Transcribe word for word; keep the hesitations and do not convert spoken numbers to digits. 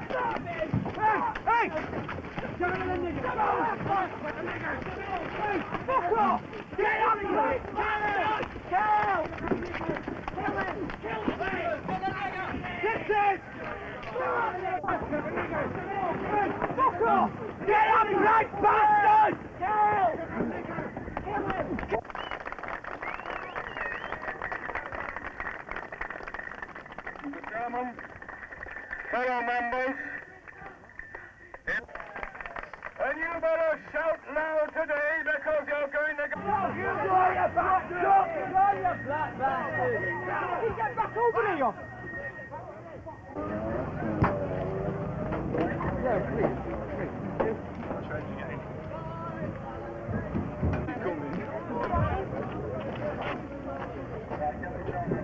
Hey! Get rid of the nigger! Come on! Hey, fuck off! Get up here! Kill! Kill him! Kill him! Get this! Hey, fuck off! Get up, you right bastard! Kill! Kill him! Gentlemen, fellow members, and you better shout loud today because you're going to go... You liar bastard! You liar black bastard! He get back over here! Yeah, please, please. Come in.